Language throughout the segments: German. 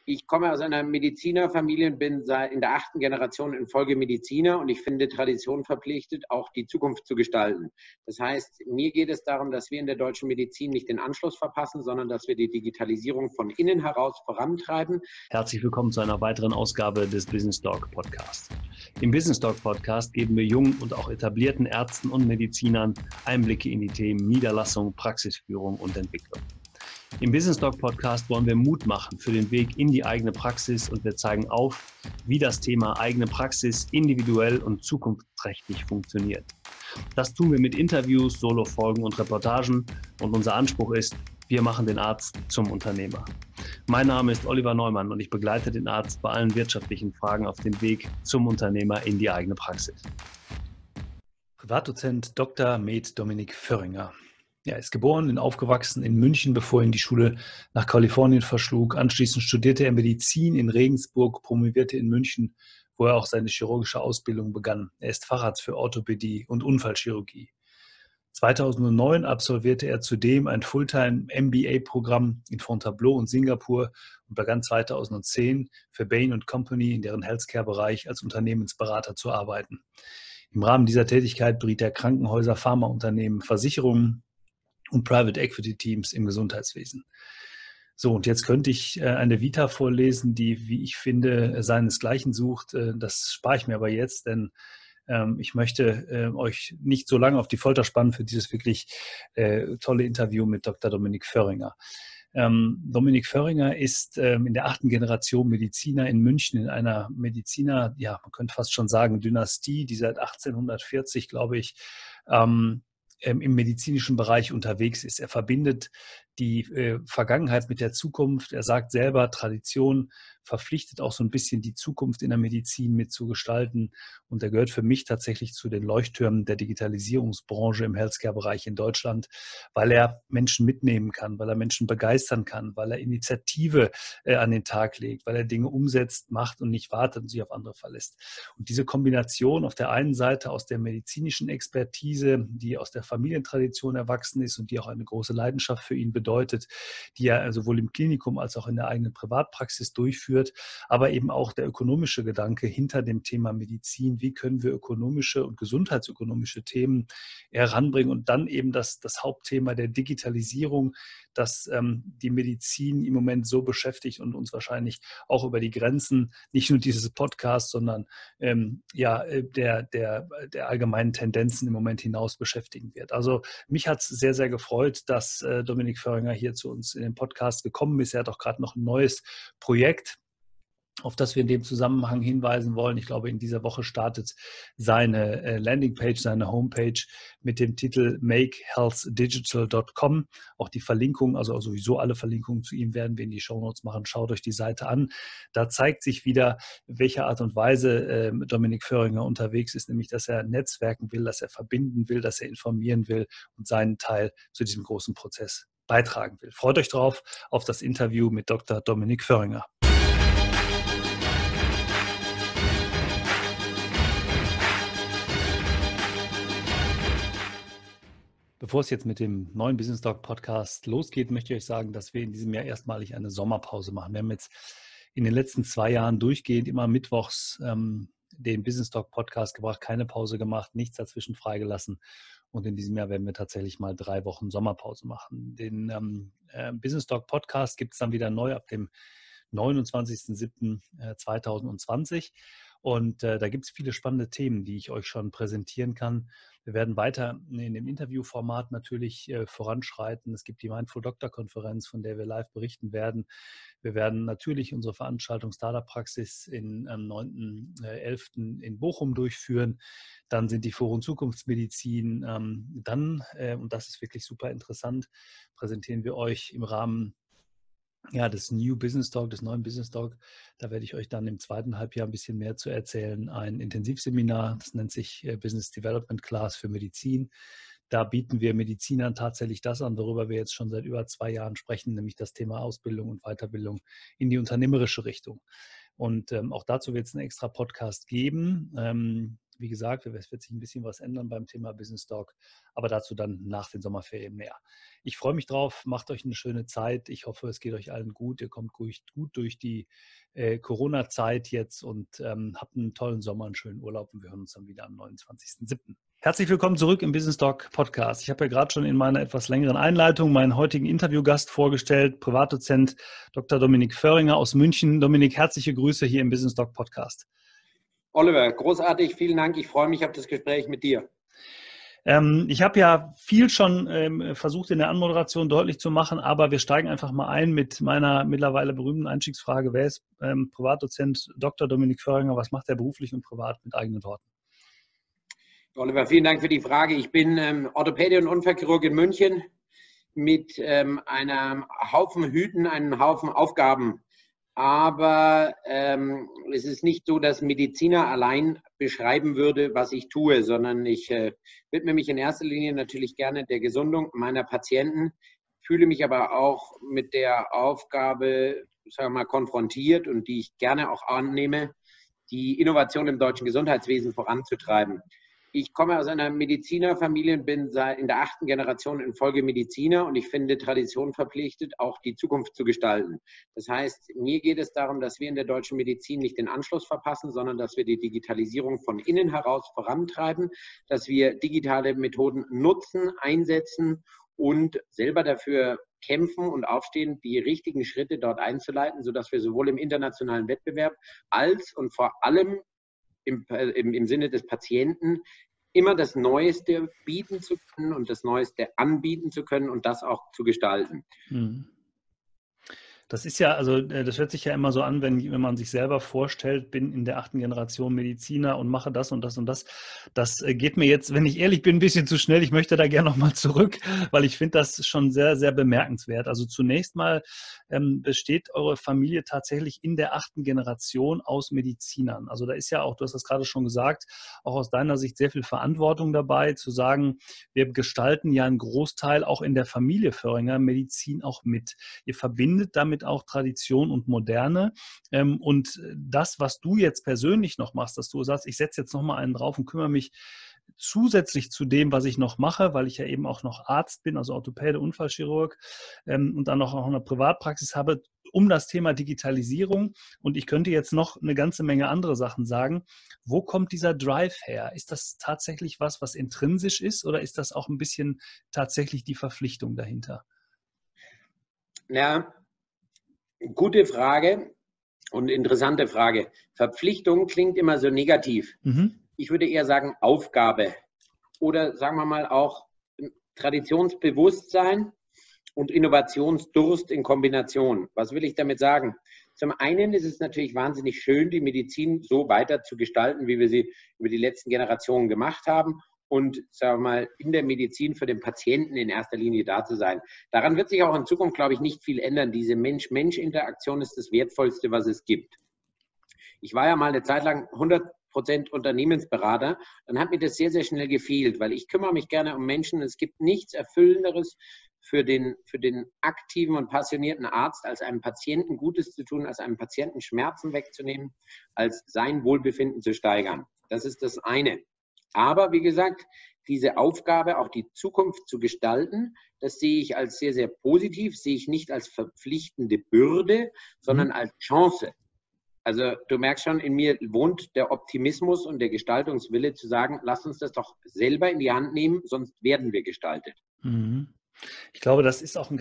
Ich komme aus einer Medizinerfamilie und bin in der 8. Generation in Folge Mediziner und ich finde Tradition verpflichtet, auch die Zukunft zu gestalten. Das heißt, mir geht es darum, dass wir in der deutschen Medizin nicht den Anschluss verpassen, sondern dass wir die Digitalisierung von innen heraus vorantreiben. Herzlich willkommen zu einer weiteren Ausgabe des Business Talk Podcasts. Im Business Talk Podcast geben wir jungen und auch etablierten Ärzten und Medizinern Einblicke in die Themen Niederlassung, Praxisführung und Entwicklung. Im Business Talk Podcast wollen wir Mut machen für den Weg in die eigene Praxis und wir zeigen auf, wie das Thema eigene Praxis individuell und zukunftsträchtig funktioniert. Das tun wir mit Interviews, Solofolgen und Reportagen und unser Anspruch ist, wir machen den Arzt zum Unternehmer. Mein Name ist Oliver Neumann und ich begleite den Arzt bei allen wirtschaftlichen Fragen auf dem Weg zum Unternehmer in die eigene Praxis. Privatdozent Dr. Med Dominik Föhringer. Er ist geboren und aufgewachsen in München, bevor ihn die Schule nach Kalifornien verschlug. Anschließend studierte er Medizin in Regensburg, promovierte in München, wo er auch seine chirurgische Ausbildung begann. Er ist Facharzt für Orthopädie und Unfallchirurgie. 2009 absolvierte er zudem ein Fulltime-MBA-Programm in Fontainebleau und Singapur und begann 2010 für Bain & Company in deren Healthcare-Bereich als Unternehmensberater zu arbeiten. Im Rahmen dieser Tätigkeit beriet er Krankenhäuser, Pharmaunternehmen, Versicherungen und Private Equity Teams im Gesundheitswesen. So, und jetzt könnte ich eine Vita vorlesen, die, wie ich finde, seinesgleichen sucht. Das spare ich mir aber jetzt, denn ich möchte euch nicht so lange auf die Folter spannen für dieses wirklich tolle Interview mit Dr. Dominik Föhringer. Dominik Föhringer ist in der 8. Generation Mediziner in München, in einer Mediziner, ja, man könnte fast schon sagen, Dynastie, die seit 1840, glaube ich, im medizinischen Bereich unterwegs ist. Er verbindet die Vergangenheit mit der Zukunft. Er sagt selber, Tradition verpflichtet auch so ein bisschen die Zukunft in der Medizin mitzugestalten. Und er gehört für mich tatsächlich zu den Leuchttürmen der Digitalisierungsbranche im Healthcare-Bereich in Deutschland, weil er Menschen mitnehmen kann, weil er Menschen begeistern kann, weil er Initiative an den Tag legt, weil er Dinge umsetzt, macht und nicht wartet und sich auf andere verlässt. Und diese Kombination auf der einen Seite aus der medizinischen Expertise, die aus der Familientradition erwachsen ist und die auch eine große Leidenschaft für ihn bedeutet, die er sowohl im Klinikum als auch in der eigenen Privatpraxis durchführt, aber eben auch der ökonomische Gedanke hinter dem Thema Medizin. Wie können wir ökonomische und gesundheitsökonomische Themen heranbringen und dann eben das Hauptthema der Digitalisierung, das die Medizin im Moment so beschäftigt und uns wahrscheinlich auch über die Grenzen, nicht nur dieses Podcasts, sondern der allgemeinen Tendenzen im Moment hinaus beschäftigen wird. Also mich hat es sehr, sehr gefreut, dass Dominik Föhringer hier zu uns in den Podcast gekommen ist. Er hat auch gerade noch ein neues Projekt, auf das wir in dem Zusammenhang hinweisen wollen. Ich glaube, in dieser Woche startet seine Landingpage, seine Homepage mit dem Titel makehealthdigital.com. Auch die Verlinkung, also sowieso alle Verlinkungen zu ihm werden wir in die Shownotes machen. Schaut euch die Seite an. Da zeigt sich wieder, welche Art und Weise Dominik Föhringer unterwegs ist, nämlich, dass er netzwerken will, dass er verbinden will, dass er informieren will und seinen Teil zu diesem großen Prozess beitragen will. Freut euch drauf auf das Interview mit Dr. Dominik Föhringer. Bevor es jetzt mit dem neuen Business Talk Podcast losgeht, möchte ich euch sagen, dass wir in diesem Jahr erstmalig eine Sommerpause machen. Wir haben jetzt in den letzten 2 Jahren durchgehend immer mittwochs den Business Talk Podcast gebracht, keine Pause gemacht, nichts dazwischen freigelassen. Und in diesem Jahr werden wir tatsächlich mal 3 Wochen Sommerpause machen. Den Business Talk Podcast gibt es dann wieder neu ab dem 29.07.2020. Und da gibt es viele spannende Themen, die ich euch schon präsentieren kann. Wir werden weiter in dem Interviewformat natürlich voranschreiten. Es gibt die Mindful Doctor Konferenz, von der wir live berichten werden. Wir werden natürlich unsere Veranstaltung Startup Praxis am 9.11. in Bochum durchführen. Dann sind die Forum Zukunftsmedizin. Und das ist wirklich super interessant, präsentieren wir euch im Rahmen des New Business Talk, des neuen Business Talk. Da werde ich euch dann im 2. Halbjahr ein bisschen mehr zu erzählen. Ein Intensivseminar, das nennt sich Business Development Class für Medizin. Da bieten wir Medizinern tatsächlich das an, worüber wir jetzt schon seit über 2 Jahren sprechen, nämlich das Thema Ausbildung und Weiterbildung in die unternehmerische Richtung. Und auch dazu wird es einen extra Podcast geben. Wie gesagt, es wird sich ein bisschen was ändern beim Thema Business Talk, aber dazu dann nach den Sommerferien mehr. Ich freue mich drauf, macht euch eine schöne Zeit. Ich hoffe, es geht euch allen gut. Ihr kommt gut durch die Corona-Zeit jetzt und habt einen tollen Sommer, einen schönen Urlaub und wir hören uns dann wieder am 29.07. Herzlich willkommen zurück im Business Talk Podcast. Ich habe ja gerade schon in meiner etwas längeren Einleitung meinen heutigen Interviewgast vorgestellt, Privatdozent Dr. Dominik Föhringer aus München. Dominik, herzliche Grüße hier im Business Talk Podcast. Oliver, großartig, vielen Dank. Ich freue mich auf das Gespräch mit dir. Ich habe ja viel schon versucht in der Anmoderation deutlich zu machen, aber wir steigen einfach mal ein mit meiner mittlerweile berühmten Einstiegsfrage. Wer ist Privatdozent Dr. Dominik Föhringer? Was macht er beruflich und privat mit eigenen Worten? Oliver, vielen Dank für die Frage. Ich bin Orthopäde und Unfallchirurg in München mit einem Haufen Hüten, einem Haufen Aufgaben. Aber es ist nicht so, dass Mediziner allein beschreiben würde, was ich tue, sondern ich widme mich in erster Linie natürlich gerne der Gesundung meiner Patienten, fühle mich aber auch mit der Aufgabe, sagen wir mal, konfrontiert und die ich gerne auch annehme, die Innovation im deutschen Gesundheitswesen voranzutreiben. Ich komme aus einer Medizinerfamilie und bin in der 8. Generation in Folge Mediziner und ich finde Tradition verpflichtet, auch die Zukunft zu gestalten. Das heißt, mir geht es darum, dass wir in der deutschen Medizin nicht den Anschluss verpassen, sondern dass wir die Digitalisierung von innen heraus vorantreiben, dass wir digitale Methoden nutzen, einsetzen und selber dafür kämpfen und aufstehen, die richtigen Schritte dort einzuleiten, sodass wir sowohl im internationalen Wettbewerb als und vor allem im Sinne des Patienten immer das Neueste bieten zu können und das Neueste anbieten zu können und das auch zu gestalten. Das ist ja, also das hört sich ja immer so an, wenn man sich selber vorstellt, bin in der 8. Generation Mediziner und mache das und das und das. Das geht mir jetzt, wenn ich ehrlich bin, ein bisschen zu schnell. Ich möchte da gerne nochmal zurück, weil ich finde das schon sehr, sehr bemerkenswert. Also zunächst mal besteht eure Familie tatsächlich in der 8. Generation aus Medizinern. Also da ist ja auch, du hast das gerade schon gesagt, auch aus deiner Sicht sehr viel Verantwortung dabei, zu sagen, wir gestalten ja einen Großteil auch in der Familie Föhringer Medizin auch mit. Ihr verbindet damit auch Tradition und Moderne. Und das, was du jetzt persönlich noch machst, dass du sagst, ich setze jetzt noch mal einen drauf und kümmere mich zusätzlich zu dem, was ich noch mache, weil ich ja eben auch noch Arzt bin, also Orthopäde, Unfallchirurg und dann noch eine Privatpraxis habe, um das Thema Digitalisierung. Und ich könnte jetzt noch eine ganze Menge andere Sachen sagen. Wo kommt dieser Drive her? Ist das tatsächlich was intrinsisch ist oder ist das auch ein bisschen tatsächlich die Verpflichtung dahinter? Ja, gute Frage und interessante Frage. Verpflichtung klingt immer so negativ. Ich würde eher sagen Aufgabe oder sagen wir mal auch Traditionsbewusstsein und Innovationsdurst in Kombination. Was will ich damit sagen? Zum einen ist es natürlich wahnsinnig schön, die Medizin so weiter zu gestalten, wie wir sie über die letzten Generationen gemacht haben und, sagen wir mal, in der Medizin für den Patienten in erster Linie da zu sein. Daran wird sich auch in Zukunft, glaube ich, nicht viel ändern. Diese Mensch-Mensch-Interaktion ist das Wertvollste, was es gibt. Ich war ja mal eine Zeit lang 100% Unternehmensberater, dann hat mir das sehr, sehr schnell gefehlt, weil ich kümmere mich gerne um Menschen. Es gibt nichts Erfüllenderes für den aktiven und passionierten Arzt, als einem Patienten Gutes zu tun, als einem Patienten Schmerzen wegzunehmen, als sein Wohlbefinden zu steigern. Das ist das eine. Aber wie gesagt, diese Aufgabe, auch die Zukunft zu gestalten, das sehe ich als sehr, sehr positiv, sehe ich nicht als verpflichtende Bürde, sondern als Chance. Also du merkst schon, in mir wohnt der Optimismus und der Gestaltungswille zu sagen, lass uns das doch selber in die Hand nehmen, sonst werden wir gestaltet. Ich glaube, das ist auch ein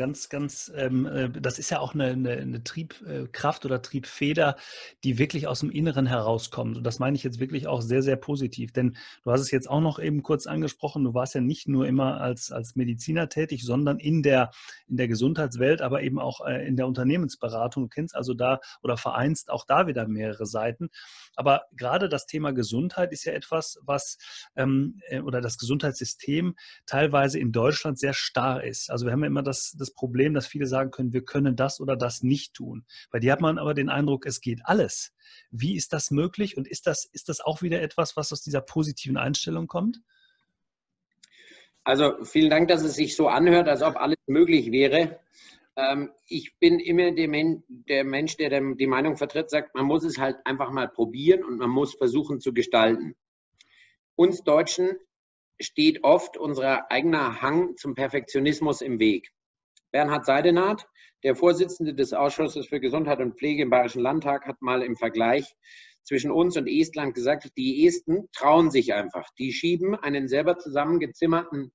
das ist ja auch eine Triebkraft oder Triebfeder, die wirklich aus dem Inneren herauskommt. Und das meine ich jetzt wirklich auch sehr, sehr positiv. Denn du hast es jetzt auch noch eben kurz angesprochen, du warst ja nicht nur immer als Mediziner tätig, sondern in der Gesundheitswelt, aber eben auch in der Unternehmensberatung. Du kennst also da oder vereinst auch da wieder mehrere Seiten. Aber gerade das Thema Gesundheit ist ja etwas, was oder das Gesundheitssystem teilweise in Deutschland sehr starr ist. Also wir haben ja immer das Problem, dass viele sagen können, wir können das oder das nicht tun. Bei dir hat man aber den Eindruck, es geht alles. Wie ist das möglich und ist das auch wieder etwas, was aus dieser positiven Einstellung kommt? Also vielen Dank, dass es sich so anhört, als ob alles möglich wäre. Ich bin immer der Mensch, der die Meinung vertritt, sagt, man muss es halt einfach mal probieren und man muss versuchen zu gestalten. Uns Deutschen steht oft unser eigener Hang zum Perfektionismus im Weg. Bernhard Seidenath, der Vorsitzende des Ausschusses für Gesundheit und Pflege im Bayerischen Landtag, hat mal im Vergleich zwischen uns und Estland gesagt, die Esten trauen sich einfach. Die schieben einen selber zusammengezimmerten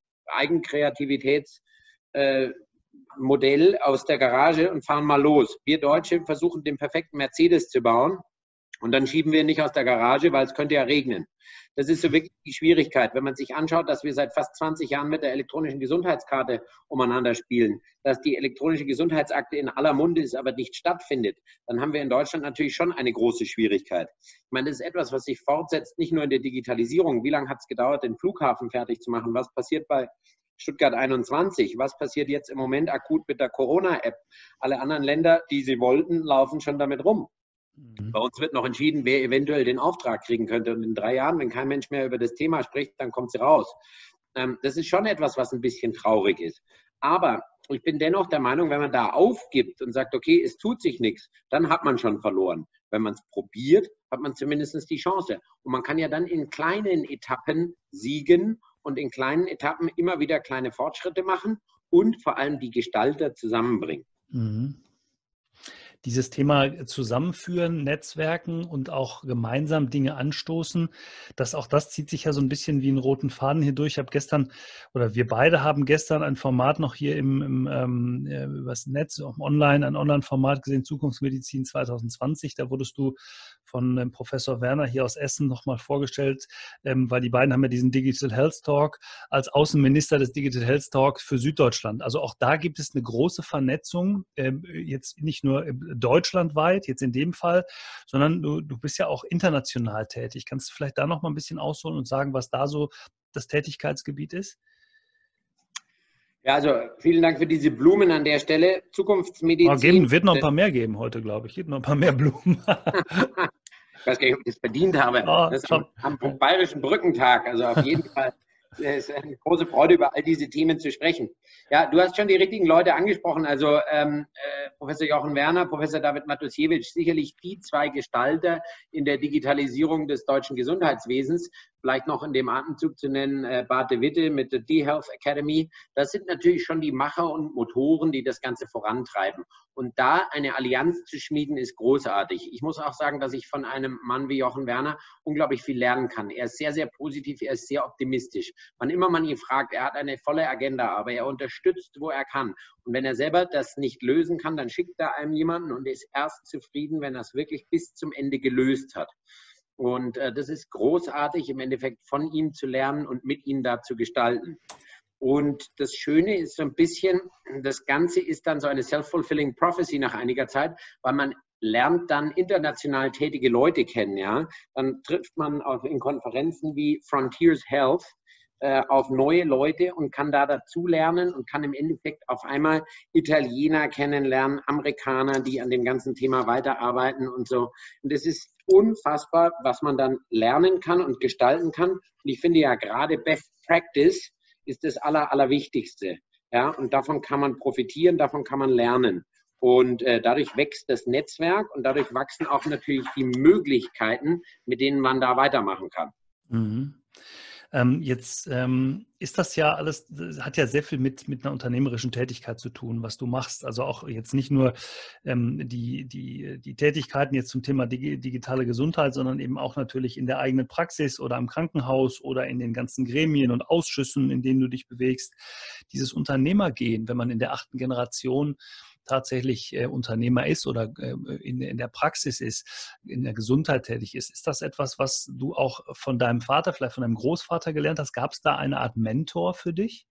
Eigenkreativitätsmodell aus der Garage und fahren mal los. Wir Deutsche versuchen, den perfekten Mercedes zu bauen und dann schieben wir nicht aus der Garage, weil es könnte ja regnen. Das ist so wirklich die Schwierigkeit, wenn man sich anschaut, dass wir seit fast 20 Jahren mit der elektronischen Gesundheitskarte umeinander spielen, dass die elektronische Gesundheitsakte in aller Munde ist, aber nicht stattfindet, dann haben wir in Deutschland natürlich schon eine große Schwierigkeit. Ich meine, das ist etwas, was sich fortsetzt, nicht nur in der Digitalisierung. Wie lange hat es gedauert, den Flughafen fertig zu machen? Was passiert bei Stuttgart 21? Was passiert jetzt im Moment akut mit der Corona-App? Alle anderen Länder, die sie wollten, laufen schon damit rum. Bei uns wird noch entschieden, wer eventuell den Auftrag kriegen könnte. Und in 3 Jahren, wenn kein Mensch mehr über das Thema spricht, dann kommt sie raus. Das ist schon etwas, was ein bisschen traurig ist. Aber ich bin dennoch der Meinung, wenn man da aufgibt und sagt, okay, es tut sich nichts, dann hat man schon verloren. Wenn man es probiert, hat man zumindest die Chance. Und man kann ja dann in kleinen Etappen siegen und in kleinen Etappen immer wieder kleine Fortschritte machen und vor allem die Gestalter zusammenbringen. Mhm. Dieses Thema Zusammenführen, Netzwerken und auch gemeinsam Dinge anstoßen, auch das zieht sich ja so ein bisschen wie einen roten Faden hier durch. Ich habe gestern, oder wir beide haben gestern ein Format noch hier übers Netz, online, ein Online-Format gesehen, Zukunftsmedizin 2020. Da wurdest du von Professor Werner hier aus Essen nochmal vorgestellt, weil die beiden haben ja diesen Digital Health Talk als Außenminister des Digital Health Talk für Süddeutschland. Also auch da gibt es eine große Vernetzung, jetzt nicht nur deutschlandweit, jetzt in dem Fall, sondern du bist ja auch international tätig. Kannst du vielleicht da noch mal ein bisschen ausholen und sagen, was da so das Tätigkeitsgebiet ist? Ja, also vielen Dank für diese Blumen an der Stelle. Zukunftsmedizin. Wird noch ein paar mehr geben heute, glaube ich. Gibt noch ein paar mehr Blumen. Ich weiß gar nicht, ob ich das verdient habe. Das ist am Bayerischen Brückentag. Also auf jeden Fall. Es ist eine große Freude, über all diese Themen zu sprechen. Ja, du hast schon die richtigen Leute angesprochen. Also Professor Jochen Werner, Professor David Matusiewicz, sicherlich die 2 Gestalter in der Digitalisierung des deutschen Gesundheitswesens. Vielleicht noch in dem Atemzug zu nennen, Bart de Witte mit der D-Health Academy. Das sind natürlich schon die Macher und Motoren, die das Ganze vorantreiben. Und da eine Allianz zu schmieden, ist großartig. Ich muss auch sagen, dass ich von einem Mann wie Jochen Werner unglaublich viel lernen kann. Er ist sehr, sehr positiv, er ist sehr optimistisch. Wann immer man ihn fragt, er hat eine volle Agenda, aber er unterstützt, wo er kann. Und wenn er selber das nicht lösen kann, dann schickt er einem jemanden und ist erst zufrieden, wenn er es wirklich bis zum Ende gelöst hat. Und das ist großartig, im Endeffekt von ihm zu lernen und mit ihm da zu gestalten. Und das Schöne ist so ein bisschen, das Ganze ist dann so eine self-fulfilling prophecy nach einiger Zeit, weil man lernt dann international tätige Leute kennen. Ja? Dann trifft man in Konferenzen wie Frontiers Health auf neue Leute und kann da dazu lernen und kann im Endeffekt auf einmal Italiener kennenlernen, Amerikaner, die an dem ganzen Thema weiterarbeiten und so. Und es ist unfassbar, was man dann lernen kann und gestalten kann. Und ich finde ja gerade Best Practice ist das Allerwichtigste. Ja? Und davon kann man profitieren, davon kann man lernen. Und dadurch wächst das Netzwerk und dadurch wachsen auch natürlich die Möglichkeiten, mit denen man da weitermachen kann. Mhm. Jetzt ist das ja alles, hat ja sehr viel mit einer unternehmerischen Tätigkeit zu tun, was du machst. Also auch jetzt nicht nur die Tätigkeiten jetzt zum Thema digitale Gesundheit, sondern eben auch natürlich in der eigenen Praxis oder im Krankenhaus oder in den ganzen Gremien und Ausschüssen, in denen du dich bewegst. Dieses Unternehmergehen, wenn man in der 8. Generation tatsächlich Unternehmer ist oder in der Praxis ist, in der Gesundheit tätig ist. Ist das etwas, was du auch von deinem Vater, vielleicht von deinem Großvater gelernt hast? Gab es da eine Art Mentor für dich?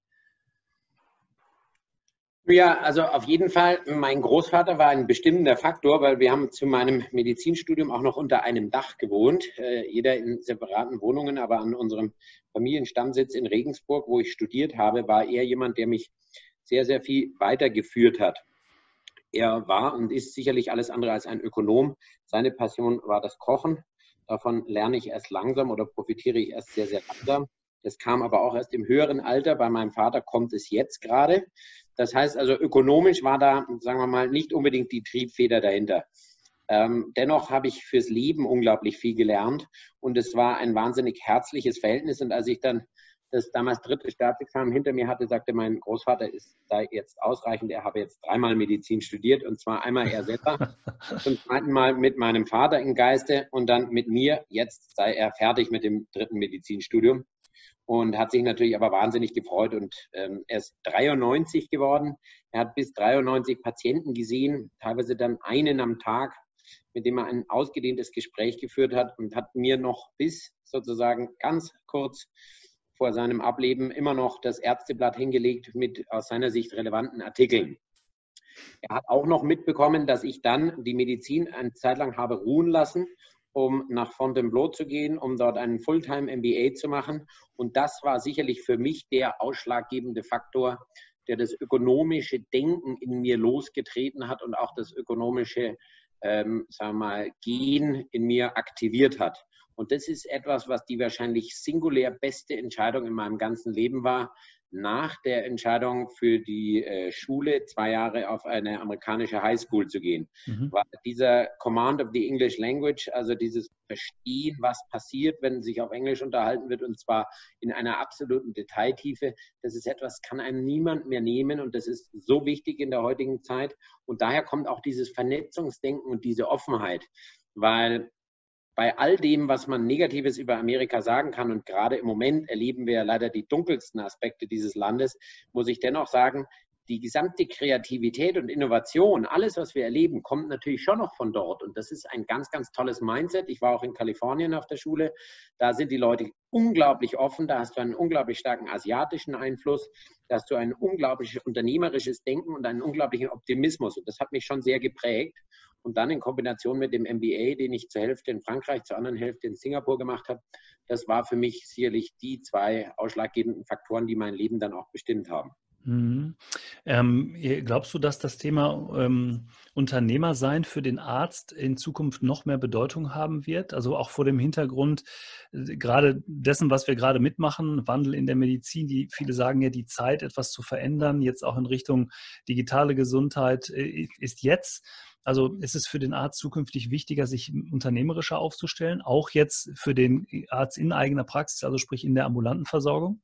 Ja, also auf jeden Fall, mein Großvater war ein bestimmender Faktor, weil wir haben zu meinem Medizinstudium auch noch unter einem Dach gewohnt, jeder in separaten Wohnungen, aber an unserem Familienstammsitz in Regensburg, wo ich studiert habe, war er jemand, der mich sehr, sehr viel weitergeführt hat. Er war und ist sicherlich alles andere als ein Ökonom. Seine Passion war das Kochen. Davon lerne ich erst langsam oder profitiere ich erst sehr, sehr langsam. Das kam aber auch erst im höheren Alter. Bei meinem Vater kommt es jetzt gerade. Das heißt also, ökonomisch war da, sagen wir mal, nicht unbedingt die Triebfeder dahinter. Dennoch habe ich fürs Leben unglaublich viel gelernt und es war ein wahnsinnig herzliches Verhältnis. Und als ich dann das damals 3. Staatsexamen hinter mir hatte, sagte mein Großvater, es sei jetzt ausreichend, er habe jetzt 3-mal Medizin studiert und zwar einmal er selber, zum 2. Mal mit meinem Vater im Geiste und dann mit mir. Jetzt sei er fertig mit dem 3. Medizinstudium und hat sich natürlich aber wahnsinnig gefreut und er ist 93 geworden. Er hat bis 93 Patienten gesehen, teilweise dann einen am Tag, mit dem er ein ausgedehntes Gespräch geführt hat und hat mir noch bis sozusagen ganz kurz vor seinem Ableben immer noch das Ärzteblatt hingelegt mit aus seiner Sicht relevanten Artikeln. Er hat auch noch mitbekommen, dass ich dann die Medizin eine Zeit lang habe ruhen lassen, um nach Fontainebleau zu gehen, um dort einen Fulltime-MBA zu machen. Und das war sicherlich für mich der ausschlaggebende Faktor, der das ökonomische Denken in mir losgetreten hat und auch das ökonomische sagen wir mal, Gen in mir aktiviert hat. Und das ist etwas, was die wahrscheinlich singulär beste Entscheidung in meinem ganzen Leben war, nach der Entscheidung für die Schule 2 Jahre auf eine amerikanische Highschool zu gehen. Weil dieser Command of the English Language, also dieses Verstehen, was passiert, wenn sich auf Englisch unterhalten wird, und zwar in einer absoluten Detailtiefe, das ist etwas, kann einem niemand mehr nehmen und das ist so wichtig in der heutigen Zeit. Und daher kommt auch dieses Vernetzungsdenken und diese Offenheit, weil bei all dem, was man Negatives über Amerika sagen kann, und gerade im Moment erleben wir ja leider die dunkelsten Aspekte dieses Landes, muss ich dennoch sagen, die gesamte Kreativität und Innovation, alles, was wir erleben, kommt natürlich schon noch von dort. Und das ist ein ganz, ganz tolles Mindset. Ich war auch in Kalifornien auf der Schule. Da sind die Leute unglaublich offen. Da hast du einen unglaublich starken asiatischen Einfluss. Da hast du ein unglaubliches unternehmerisches Denken und einen unglaublichen Optimismus. Und das hat mich schon sehr geprägt. Und dann in Kombination mit dem MBA, den ich zur Hälfte in Frankreich, zur anderen Hälfte in Singapur gemacht habe, das war für mich sicherlich die 2 ausschlaggebenden Faktoren, die mein Leben dann auch bestimmt haben. Mhm. Glaubst du, dass das Thema Unternehmersein für den Arzt in Zukunft noch mehr Bedeutung haben wird? Also auch vor dem Hintergrund gerade dessen, was wir gerade mitmachen, Wandel in der Medizin, viele sagen ja, die Zeit, etwas zu verändern, jetzt auch in Richtung digitale Gesundheit, ist jetzt. Also ist es für den Arzt zukünftig wichtiger, sich unternehmerischer aufzustellen, auch jetzt für den Arzt in eigener Praxis, also sprich in der ambulanten Versorgung?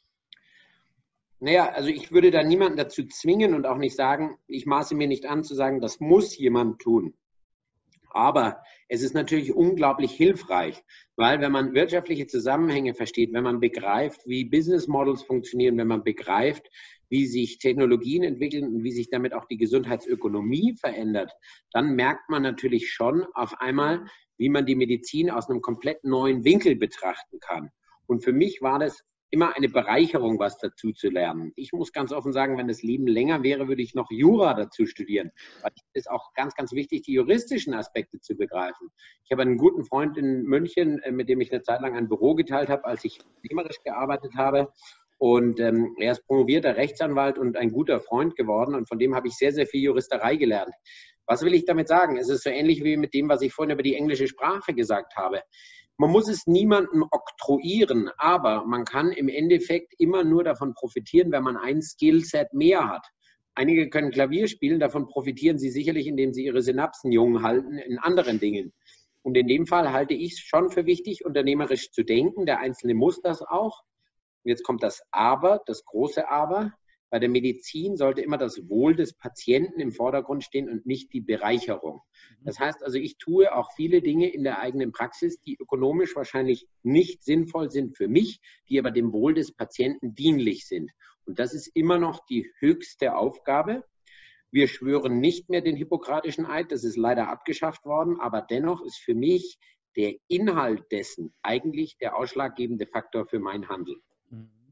Naja, also ich würde da niemanden dazu zwingen und auch nicht sagen, ich maße mir nicht an zu sagen, das muss jemand tun. Aber es ist natürlich unglaublich hilfreich, weil wenn man wirtschaftliche Zusammenhänge versteht, wenn man begreift, wie Business Models funktionieren, wenn man begreift, wie sich Technologien entwickeln und wie sich damit auch die Gesundheitsökonomie verändert, dann merkt man natürlich schon auf einmal, wie man die Medizin aus einem komplett neuen Winkel betrachten kann. Und für mich war das immer eine Bereicherung, was dazu zu lernen. Ich muss ganz offen sagen, wenn das Leben länger wäre, würde ich noch Jura dazu studieren. Weil es ist auch ganz, ganz wichtig, die juristischen Aspekte zu begreifen. Ich habe einen guten Freund in München, mit dem ich eine Zeit lang ein Büro geteilt habe, als ich unternehmerisch gearbeitet habe. Und er ist promovierter Rechtsanwalt und ein guter Freund geworden. Und von dem habe ich sehr, sehr viel Juristerei gelernt. Was will ich damit sagen? Es ist so ähnlich wie mit dem, was ich vorhin über die englische Sprache gesagt habe. Man muss es niemandem oktroyieren, aber man kann im Endeffekt immer nur davon profitieren, wenn man ein Skillset mehr hat. Einige können Klavier spielen, davon profitieren sie sicherlich, indem sie ihre Synapsen jung halten in anderen Dingen. Und in dem Fall halte ich es schon für wichtig, unternehmerisch zu denken. Der Einzelne muss das auch. Jetzt kommt das Aber, das große Aber. Bei der Medizin sollte immer das Wohl des Patienten im Vordergrund stehen und nicht die Bereicherung. Das heißt also, ich tue auch viele Dinge in der eigenen Praxis, die ökonomisch wahrscheinlich nicht sinnvoll sind für mich, die aber dem Wohl des Patienten dienlich sind. Und das ist immer noch die höchste Aufgabe. Wir schwören nicht mehr den Hippokratischen Eid, das ist leider abgeschafft worden, aber dennoch ist für mich der Inhalt dessen eigentlich der ausschlaggebende Faktor für mein Handeln.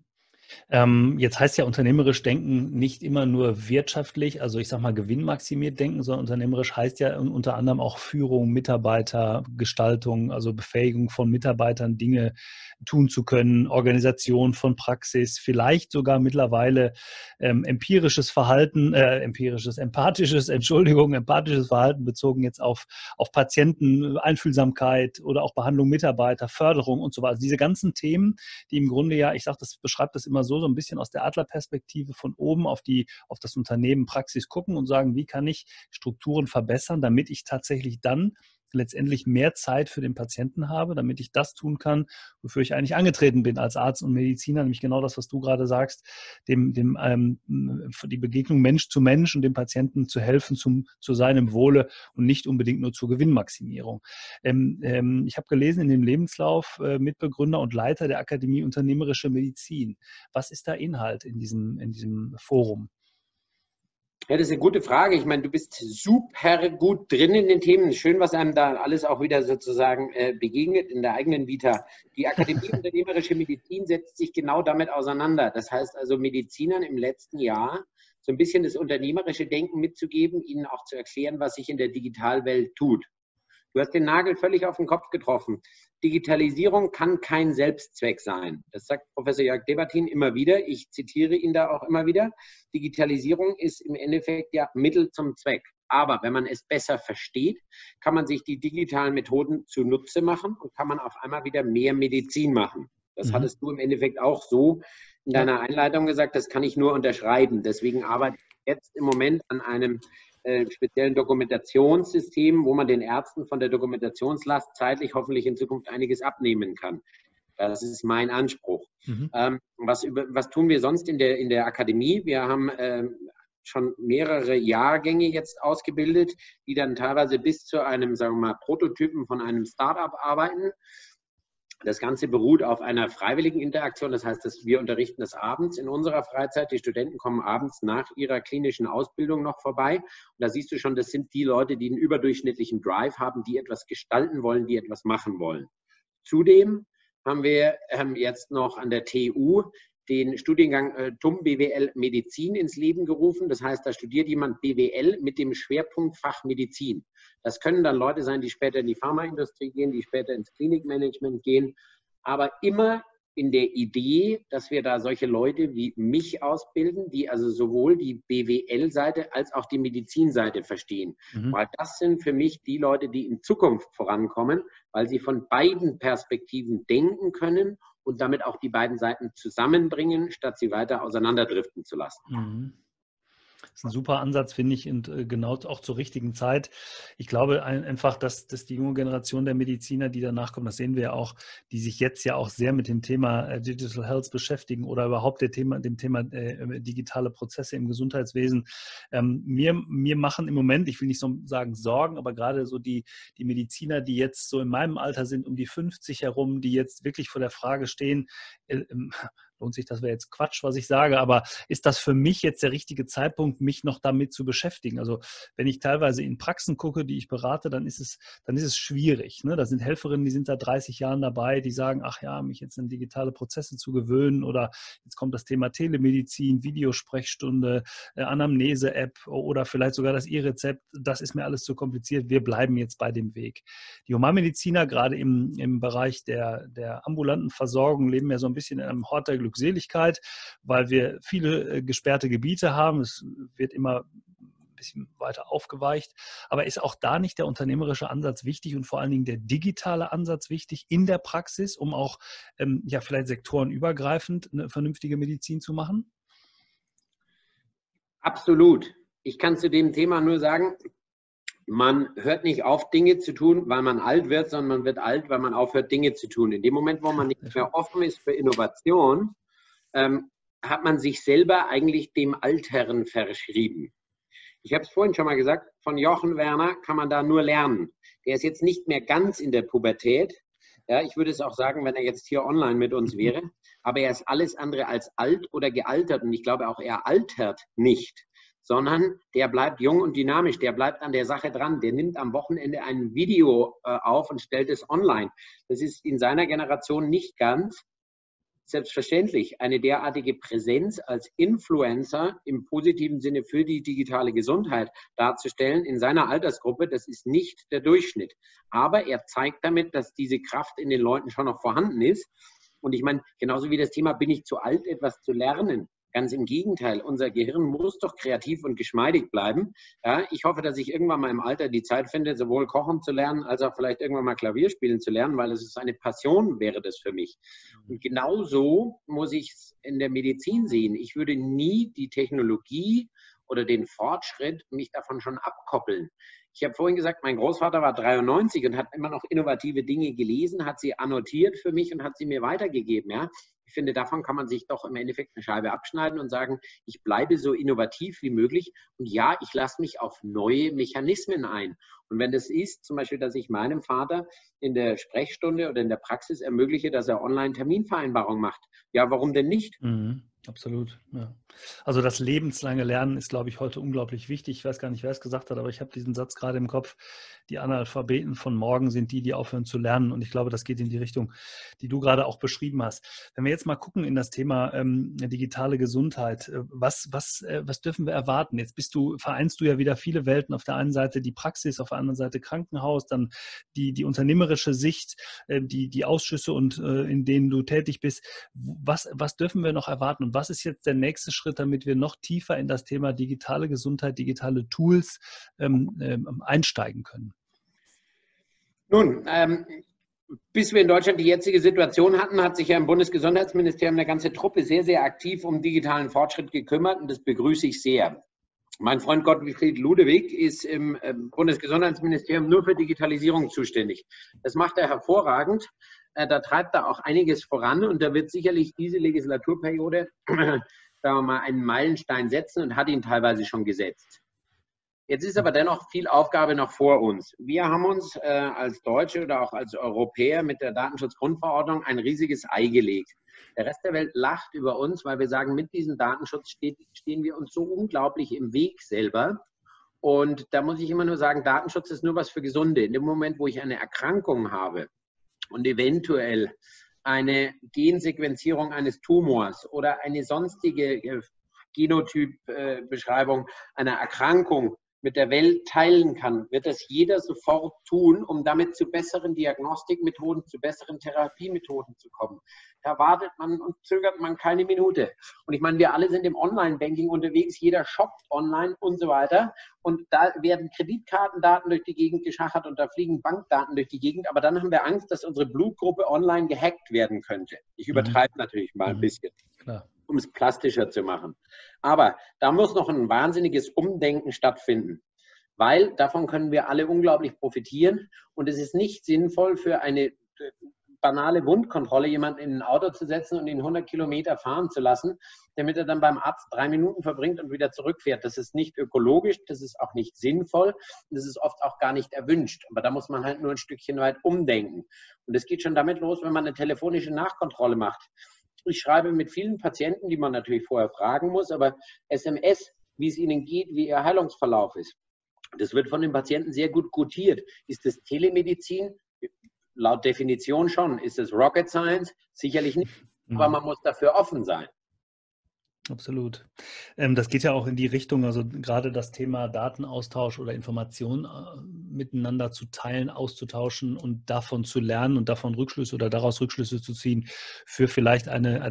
Jetzt heißt ja unternehmerisch denken nicht immer nur wirtschaftlich, also ich sage mal gewinnmaximiert denken, sondern unternehmerisch heißt ja unter anderem auch Führung, Mitarbeitergestaltung, also Befähigung von Mitarbeitern, Dinge tun zu können, Organisation von Praxis, vielleicht sogar mittlerweile empathisches Verhalten bezogen jetzt auf Patienten, Einfühlsamkeit oder auch Behandlung Mitarbeiter, Förderung und so weiter. Also diese ganzen Themen, die im Grunde ja, ich sage, das beschreibt das immer so ein bisschen aus der Adlerperspektive von oben auf das Unternehmen Praxis gucken und sagen, wie kann ich Strukturen verbessern, damit ich tatsächlich dann letztendlich mehr Zeit für den Patienten habe, damit ich das tun kann, wofür ich eigentlich angetreten bin als Arzt und Mediziner, nämlich genau das, was du gerade sagst, die Begegnung Mensch zu Mensch und dem Patienten zu helfen zu seinem Wohle und nicht unbedingt nur zur Gewinnmaximierung. Ich habe gelesen in dem Lebenslauf Mitbegründer und Leiter der Akademie Unternehmerische Medizin. Was ist da Inhalt in diesem Forum? Ja, das ist eine gute Frage. Ich meine, du bist super gut drin in den Themen. Schön, was einem da alles auch wieder sozusagen begegnet in der eigenen Vita. Die Akademie Unternehmerische Medizin setzt sich genau damit auseinander. Das heißt also, Medizinern im letzten Jahr so ein bisschen das unternehmerische Denken mitzugeben, ihnen auch zu erklären, was sich in der Digitalwelt tut. Du hast den Nagel völlig auf den Kopf getroffen. Digitalisierung kann kein Selbstzweck sein. Das sagt Professor Jörg Dewatin immer wieder. Ich zitiere ihn da auch immer wieder. Digitalisierung ist im Endeffekt ja Mittel zum Zweck. Aber wenn man es besser versteht, kann man sich die digitalen Methoden zunutze machen und kann man auf einmal wieder mehr Medizin machen. Das hattest du im Endeffekt auch so in deiner Einleitung gesagt. Das kann ich nur unterschreiben. Deswegen arbeite ich jetzt im Moment an einem speziellen Dokumentationssystem, wo man den Ärzten von der Dokumentationslast zeitlich hoffentlich in Zukunft einiges abnehmen kann. Das ist mein Anspruch. Was tun wir sonst in der Akademie? Wir haben schon mehrere Jahrgänge jetzt ausgebildet, die dann teilweise bis zu einem, sagen wir mal, Prototypen von einem Startup arbeiten. Das Ganze beruht auf einer freiwilligen Interaktion. Das heißt, dass wir unterrichten das abends in unserer Freizeit. Die Studenten kommen abends nach ihrer klinischen Ausbildung noch vorbei. Und da siehst du schon, das sind die Leute, die einen überdurchschnittlichen Drive haben, die etwas gestalten wollen, die etwas machen wollen. Zudem haben wir jetzt noch an der TU den Studiengang TUM BWL Medizin ins Leben gerufen. Das heißt, da studiert jemand BWL mit dem Schwerpunktfach Medizin. Das können dann Leute sein, die später in die Pharmaindustrie gehen, die später ins Klinikmanagement gehen, aber immer in der Idee, dass wir da solche Leute wie mich ausbilden, die also sowohl die BWL-Seite als auch die Medizinseite verstehen. Weil das sind für mich die Leute, die in Zukunft vorankommen, weil sie von beiden Perspektiven denken können und damit auch die beiden Seiten zusammenbringen, statt sie weiter auseinanderdriften zu lassen. Das ist ein super Ansatz, finde ich, und genau auch zur richtigen Zeit. Ich glaube einfach, dass die junge Generation der Mediziner, die danach kommen, das sehen wir ja auch, die sich jetzt ja auch sehr mit dem Thema Digital Health beschäftigen oder überhaupt dem Thema digitale Prozesse im Gesundheitswesen. Mir machen im Moment, ich will nicht so sagen Sorgen, aber gerade so die Mediziner, die jetzt so in meinem Alter sind, um die 50 herum, die jetzt wirklich vor der Frage stehen, lohnt sich, das wäre jetzt Quatsch, was ich sage, aber ist das für mich jetzt der richtige Zeitpunkt, mich noch damit zu beschäftigen? Also wenn ich teilweise in Praxen gucke, die ich berate, dann ist es schwierig. Ne? Da sind Helferinnen, die sind seit 30 Jahren dabei, die sagen, ach ja, mich jetzt an digitale Prozesse zu gewöhnen oder jetzt kommt das Thema Telemedizin, Videosprechstunde, Anamnese-App oder vielleicht sogar das E-Rezept, das ist mir alles zu kompliziert, wir bleiben jetzt bei dem Weg. Die Humanmediziner, gerade im Bereich der ambulanten Versorgung, leben ja so ein bisschen in einem Hort der Glückseligkeit, weil wir viele gesperrte Gebiete haben. Es wird immer ein bisschen weiter aufgeweicht. Aber ist auch da nicht der unternehmerische Ansatz wichtig und vor allen Dingen der digitale Ansatz wichtig in der Praxis, um auch vielleicht sektorenübergreifend eine vernünftige Medizin zu machen? Absolut. Ich kann zu dem Thema nur sagen, man hört nicht auf, Dinge zu tun, weil man alt wird, sondern man wird alt, weil man aufhört, Dinge zu tun. In dem Moment, wo man nicht mehr offen ist für Innovation, hat man sich selber eigentlich dem Alteren verschrieben. Ich habe es vorhin schon mal gesagt, von Jochen Werner kann man da nur lernen. Der ist jetzt nicht mehr ganz in der Pubertät. Ja, ich würde es auch sagen, wenn er jetzt hier online mit uns wäre. Aber er ist alles andere als alt oder gealtert. Und ich glaube auch, er altert nicht, sondern der bleibt jung und dynamisch, der bleibt an der Sache dran, der nimmt am Wochenende ein Video auf und stellt es online. Das ist in seiner Generation nicht ganz selbstverständlich eine derartige Präsenz als Influencer im positiven Sinne für die digitale Gesundheit darzustellen in seiner Altersgruppe, das ist nicht der Durchschnitt. Aber er zeigt damit, dass diese Kraft in den Leuten schon noch vorhanden ist. Und ich meine, genauso wie das Thema, bin ich zu alt, etwas zu lernen? Ganz im Gegenteil, unser Gehirn muss doch kreativ und geschmeidig bleiben. Ja, ich hoffe, dass ich irgendwann mal im Alter die Zeit finde, sowohl kochen zu lernen, als auch vielleicht irgendwann mal Klavier spielen zu lernen, weil es ist eine Passion, wäre das für mich. Und genau so muss ich es in der Medizin sehen. Ich würde nie die Technologie oder den Fortschritt mich davon schon abkoppeln. Ich habe vorhin gesagt, mein Großvater war 93 und hat immer noch innovative Dinge gelesen, hat sie annotiert für mich und hat sie mir weitergegeben. Ja? Ich finde, davon kann man sich doch im Endeffekt eine Scheibe abschneiden und sagen, ich bleibe so innovativ wie möglich und ja, ich lasse mich auf neue Mechanismen ein. Und wenn das ist, zum Beispiel, dass ich meinem Vater in der Sprechstunde oder in der Praxis ermögliche, dass er Online-Terminvereinbarung macht, ja, warum denn nicht? Mhm. Absolut, ja. Also das lebenslange Lernen ist, glaube ich, heute unglaublich wichtig. Ich weiß gar nicht, wer es gesagt hat, aber ich habe diesen Satz gerade im Kopf. Die Analphabeten von morgen sind die, die aufhören zu lernen. Und ich glaube, das geht in die Richtung, die du gerade auch beschrieben hast. Wenn wir jetzt mal gucken in das Thema digitale Gesundheit, was dürfen wir erwarten? Jetzt vereinst du ja wieder viele Welten. Auf der einen Seite die Praxis, auf der anderen Seite Krankenhaus, dann die unternehmerische Sicht, die Ausschüsse und in denen du tätig bist. Was dürfen wir noch erwarten? Und was ist jetzt der nächste Schritt, damit wir noch tiefer in das Thema digitale Gesundheit, digitale Tools einsteigen können? Nun, bis wir in Deutschland die jetzige Situation hatten, hat sich ja im Bundesgesundheitsministerium eine ganze Truppe sehr, sehr aktiv um digitalen Fortschritt gekümmert und das begrüße ich sehr. Mein Freund Gottfried Ludewig ist im Bundesgesundheitsministerium nur für Digitalisierung zuständig. Das macht er hervorragend. Da treibt er auch einiges voran und da wird sicherlich diese Legislaturperiode, sagen wir mal, einen Meilenstein setzen und hat ihn teilweise schon gesetzt. Jetzt ist aber dennoch viel Aufgabe noch vor uns. Wir haben uns als Deutsche oder auch als Europäer mit der Datenschutzgrundverordnung ein riesiges Ei gelegt. Der Rest der Welt lacht über uns, weil wir sagen, mit diesem Datenschutz stehen wir uns so unglaublich im Weg selber. Und da muss ich immer nur sagen, Datenschutz ist nur was für Gesunde. In dem Moment, wo ich eine Erkrankung habe und eventuell eine Gensequenzierung eines Tumors oder eine sonstige Genotypbeschreibung einer Erkrankung mit der Welt teilen kann, wird das jeder sofort tun, um damit zu besseren Diagnostikmethoden, zu besseren Therapiemethoden zu kommen. Da wartet man und zögert man keine Minute. Und ich meine, wir alle sind im Online-Banking unterwegs, jeder shoppt online und so weiter. Und da werden Kreditkartendaten durch die Gegend geschachert und da fliegen Bankdaten durch die Gegend. Aber dann haben wir Angst, dass unsere Blutgruppe online gehackt werden könnte. Ich übertreibe natürlich mal ein bisschen. Klar. Um es plastischer zu machen. Aber da muss noch ein wahnsinniges Umdenken stattfinden, weil davon können wir alle unglaublich profitieren und es ist nicht sinnvoll für eine banale Wundkontrolle jemanden in ein Auto zu setzen und ihn 100 Kilometer fahren zu lassen, damit er dann beim Arzt 3 Minuten verbringt und wieder zurückfährt. Das ist nicht ökologisch, das ist auch nicht sinnvoll und das ist oft auch gar nicht erwünscht. Aber da muss man halt nur ein Stückchen weit umdenken. Und es geht schon damit los, wenn man eine telefonische Nachkontrolle macht. Ich schreibe mit vielen Patienten, die man natürlich vorher fragen muss, aber SMS, wie es ihnen geht, wie ihr Heilungsverlauf ist. Das wird von den Patienten sehr gut gutiert. Ist das Telemedizin? Laut Definition schon. Ist es Rocket Science? Sicherlich nicht, aber man muss dafür offen sein. Absolut. Das geht ja auch in die Richtung, also gerade das Thema Datenaustausch oder Informationen miteinander zu teilen, auszutauschen und davon zu lernen und davon Rückschlüsse oder daraus Rückschlüsse zu ziehen für vielleicht eine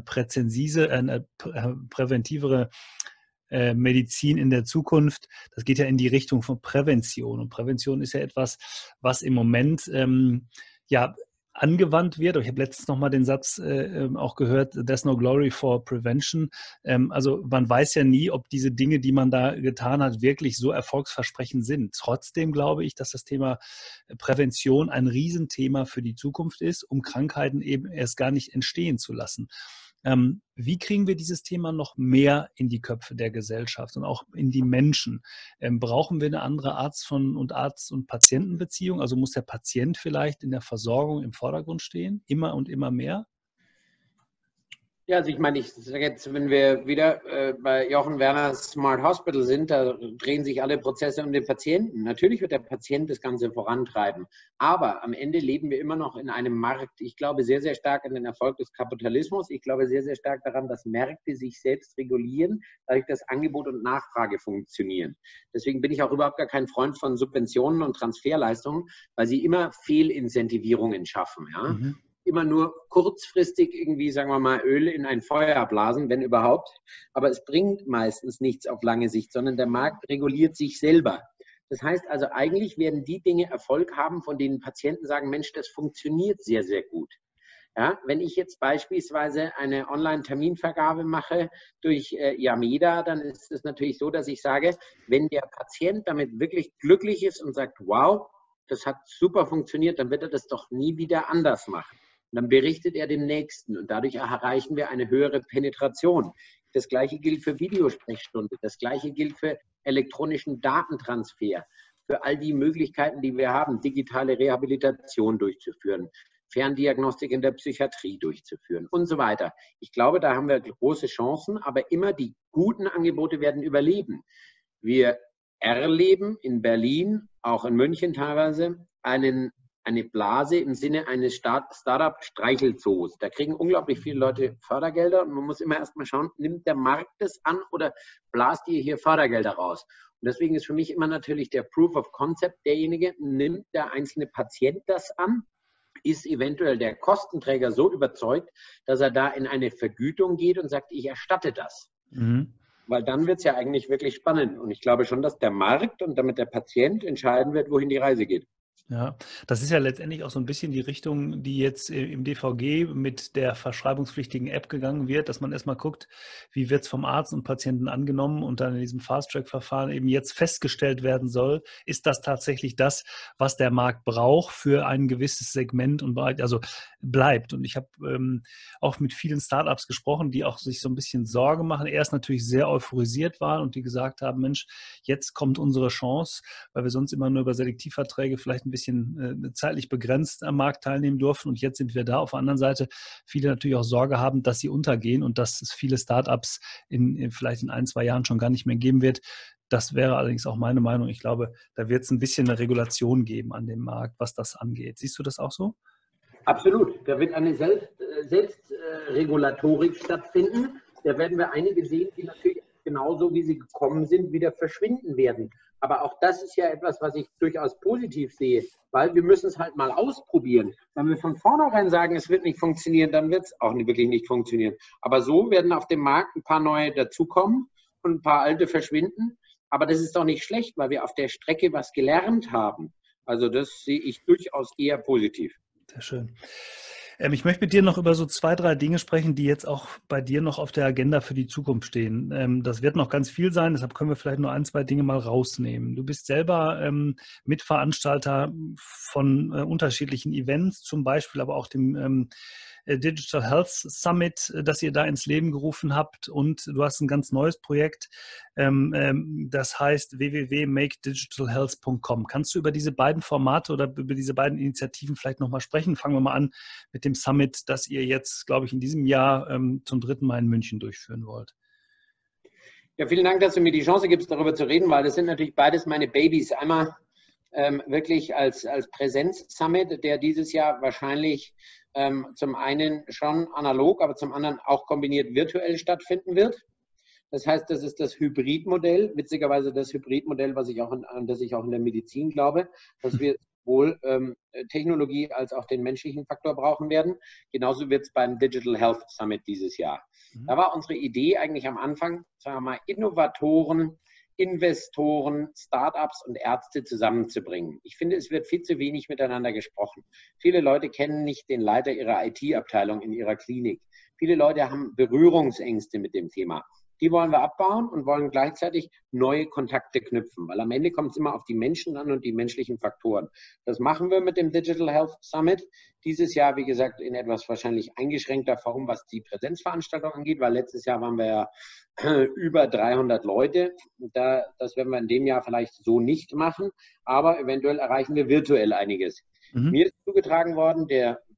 präventivere Medizin in der Zukunft. Das geht ja in die Richtung von Prävention. Und Prävention ist ja etwas, was im Moment angewandt wird. Ich habe letztens nochmal den Satz auch gehört, there's no glory for prevention. Also man weiß ja nie, ob diese Dinge, die man da getan hat, wirklich so erfolgsversprechend sind. Trotzdem glaube ich, dass das Thema Prävention ein Riesenthema für die Zukunft ist, um Krankheiten eben erst gar nicht entstehen zu lassen. Wie kriegen wir dieses Thema noch mehr in die Köpfe der Gesellschaft und auch in die Menschen? Brauchen wir eine andere Arzt- und Patientenbeziehung? Also muss der Patient vielleicht in der Versorgung im Vordergrund stehen, immer und immer mehr? Ja, also ich meine, ich sage jetzt, wenn wir wieder bei Jochen Werners Smart Hospital sind, da drehen sich alle Prozesse um den Patienten. Natürlich wird der Patient das Ganze vorantreiben. Aber am Ende leben wir immer noch in einem Markt. Ich glaube sehr, sehr stark an den Erfolg des Kapitalismus. Ich glaube sehr, sehr stark daran, dass Märkte sich selbst regulieren, dadurch, dass Angebot und Nachfrage funktionieren. Deswegen bin ich auch überhaupt gar kein Freund von Subventionen und Transferleistungen, weil sie immer Fehlincentivierungen schaffen. Ja? Mhm. Immer nur kurzfristig irgendwie, sagen wir mal, Öl in ein Feuer blasen, wenn überhaupt. Aber es bringt meistens nichts auf lange Sicht, sondern der Markt reguliert sich selber. Das heißt also, eigentlich werden die Dinge Erfolg haben, von denen Patienten sagen, Mensch, das funktioniert sehr, sehr gut. Ja, wenn ich jetzt beispielsweise eine Online-Terminvergabe mache durch Yameda, dann ist es natürlich so, dass ich sage, wenn der Patient damit wirklich glücklich ist und sagt, wow, das hat super funktioniert, dann wird er das doch nie wieder anders machen. Und dann berichtet er dem Nächsten und dadurch erreichen wir eine höhere Penetration. Das Gleiche gilt für Videosprechstunde, das Gleiche gilt für elektronischen Datentransfer, für all die Möglichkeiten, die wir haben, digitale Rehabilitation durchzuführen, Ferndiagnostik in der Psychiatrie durchzuführen und so weiter. Ich glaube, da haben wir große Chancen, aber immer die guten Angebote werden überleben. Wir erleben in Berlin, auch in München teilweise, eine Blase im Sinne eines Startup-Streichelzoos. Da kriegen unglaublich viele Leute Fördergelder und man muss immer erst mal schauen, nimmt der Markt das an oder blast ihr hier Fördergelder raus? Und deswegen ist für mich immer natürlich der Proof of Concept derjenige, nimmt der einzelne Patient das an? Ist eventuell der Kostenträger so überzeugt, dass er da in eine Vergütung geht und sagt, ich erstatte das? Mhm. Weil dann wird es ja eigentlich wirklich spannend. Und ich glaube schon, dass der Markt und damit der Patient entscheiden wird, wohin die Reise geht. Ja, das ist ja letztendlich auch so ein bisschen die Richtung, die jetzt im DVG mit der verschreibungspflichtigen App gegangen wird, dass man erstmal guckt, wie wird es vom Arzt und Patienten angenommen und dann in diesem Fast-Track-Verfahren eben jetzt festgestellt werden soll, ist das tatsächlich das, was der Markt braucht für ein gewisses Segment und also bleibt. Und ich habe auch mit vielen Startups gesprochen, die auch sich so ein bisschen Sorge machen, erst natürlich sehr euphorisiert waren und die gesagt haben, Mensch, jetzt kommt unsere Chance, weil wir sonst immer nur über Selektivverträge vielleicht ein bisschen zeitlich begrenzt am Markt teilnehmen durften. Und jetzt sind wir da. Auf der anderen Seite viele natürlich auch Sorge haben, dass sie untergehen und dass es viele Startups vielleicht in 1, 2 Jahren schon gar nicht mehr geben wird. Das wäre allerdings auch meine Meinung. Ich glaube, da wird es ein bisschen eine Regulation geben an dem Markt, was das angeht. Siehst du das auch so? Absolut. Da wird eine Selbstregulatorik stattfinden. Da werden wir einige sehen, die natürlich genauso wie sie gekommen sind, wieder verschwinden werden. Aber auch das ist ja etwas, was ich durchaus positiv sehe, weil wir müssen es halt mal ausprobieren. Wenn wir von vornherein sagen, es wird nicht funktionieren, dann wird es auch wirklich nicht funktionieren. Aber so werden auf dem Markt ein paar neue dazukommen und ein paar alte verschwinden. Aber das ist doch nicht schlecht, weil wir auf der Strecke was gelernt haben. Also das sehe ich durchaus eher positiv. Sehr schön. Ich möchte mit dir noch über so 2, 3 Dinge sprechen, die jetzt auch bei dir noch auf der Agenda für die Zukunft stehen. Das wird noch ganz viel sein, deshalb können wir vielleicht nur 1, 2 Dinge mal rausnehmen. Du bist selber Mitveranstalter von unterschiedlichen Events, zum Beispiel aber auch dem Digital Health Summit, das ihr da ins Leben gerufen habt. Und du hast ein ganz neues Projekt, das heißt www.makedigitalhealth.com. Kannst du über diese beiden Formate oder über diese beiden Initiativen vielleicht nochmal sprechen? Fangen wir mal an mit dem Summit, das ihr jetzt, glaube ich, in diesem Jahr zum 3. Mal in München durchführen wollt. Ja, vielen Dank, dass du mir die Chance gibst, darüber zu reden, weil das sind natürlich beides meine Babys. Einmal wirklich als Präsenz-Summit, der dieses Jahr wahrscheinlich zum einen schon analog, aber zum anderen auch kombiniert virtuell stattfinden wird. Das heißt, das ist das Hybridmodell, witzigerweise das Hybridmodell, das ich auch in der Medizin glaube, dass wir sowohl Technologie als auch den menschlichen Faktor brauchen werden. Genauso wird es beim Digital Health Summit dieses Jahr. Da war unsere Idee eigentlich am Anfang, sagen wir mal, Innovatoren, Investoren, Startups und Ärzte zusammenzubringen. Ich finde, es wird viel zu wenig miteinander gesprochen. Viele Leute kennen nicht den Leiter ihrer IT-Abteilung in ihrer Klinik. Viele Leute haben Berührungsängste mit dem Thema. Die wollen wir abbauen und wollen gleichzeitig neue Kontakte knüpfen, weil am Ende kommt es immer auf die Menschen an und die menschlichen Faktoren. Das machen wir mit dem Digital Health Summit. Dieses Jahr, wie gesagt, in etwas wahrscheinlich eingeschränkter Form, was die Präsenzveranstaltung angeht, weil letztes Jahr waren wir ja über 300 Leute. Das werden wir in dem Jahr vielleicht so nicht machen, aber eventuell erreichen wir virtuell einiges. Mir ist zugetragen worden, der